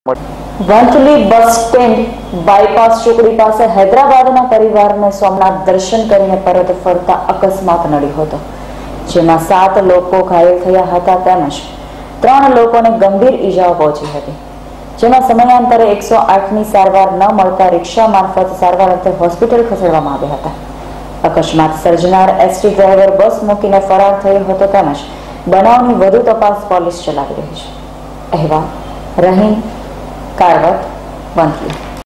Vanthali bus stand bypass ચોકડી પાસે હૈદરાબાદના પરિવારને સોમનાથ દર્શન કરીને પરત ફરતા અકસ્માત નડ્યો હતો, જેમાં 7 લોકો ઘાયલ થયા હતા તેમજ 3 લોકોને ગંભીર ઈજાઓ પહોંચી હતી, જેમાં સમયાંતરે 108ની સારવાર ન મળતા રિક્ષા મારફત સારવાર અર્થે હોસ્પિટલ ખસેડવામાં આવ્યા હતા. અકસ્માત સર્જનાર એસટી ડ્રાઈવર બસ મૂકીને ફરાર થયો હતો તેમજ બનાવની વધુ તપાસ પોલીસ ચલાવી રહી છે. અહેવાલ રહીમ કારવત, વંથલી.